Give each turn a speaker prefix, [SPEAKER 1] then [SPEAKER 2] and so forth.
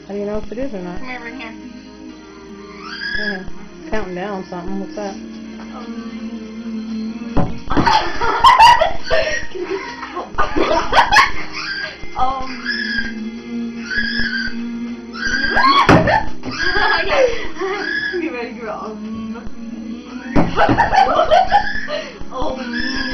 [SPEAKER 1] How do you know if it is or not?
[SPEAKER 2] Come here, bring here.
[SPEAKER 1] Yeah. Counting down something. What's that?
[SPEAKER 2] You ready to go?